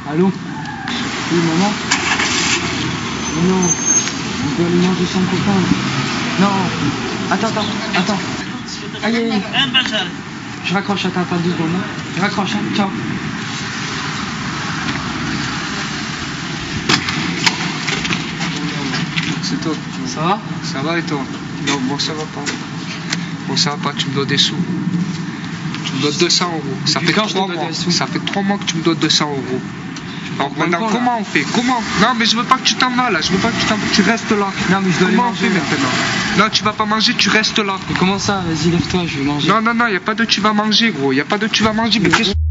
Allô? Oui, maman? Mais non, on doit aller manger sans copain. Non, attends. Allez, je raccroche, attends 2 secondes. Je raccroche, hein, ciao. C'est toi. Ça va? Ça va et toi? Non, moi ça va pas. Bon, ça va pas, tu me dois des sous. Tu me dois 200 euros. Ça fait 3 mois. Ça fait 3 mois que tu me dois 200 euros. Alors maintenant, comment on fait? Comment? Non, mais je veux pas que tu t'en vas là. Je veux pas que tu t'en vas. Tu restes là. Non, mais je dois aller manger on fait maintenant? Non, tu vas pas manger, tu restes là. Mais comment ça? Vas-y, lève-toi, je vais manger. Non, y a pas de tu vas manger, gros. Y a pas de tu vas manger. Mais qu'est-ce que...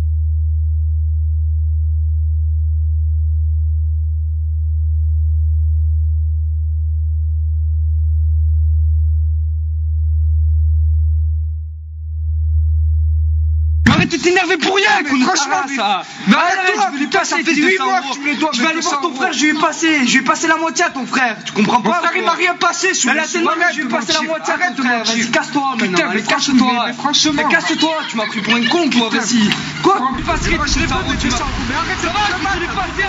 Arrête de t'énerver pour rien, écoute, franchement, ça. Mais arrête-toi, je vais lui passer, ça fait 8 mois que tu me les dois. Je vais aller voir ton frère, je vais lui passer la moitié à ton frère. Tu comprends pas? Mon frère, il m'a rien passé, je vais lui passer la moitié à ton frère. Vas-y, casse-toi maintenant. Allez, casse-toi. Mais franchement. Mais casse-toi, tu m'as pris pour un con, toi, vas-y. Quoi? Je vais pas de 200 euros. Mais arrête, ça va, je vais lui passer.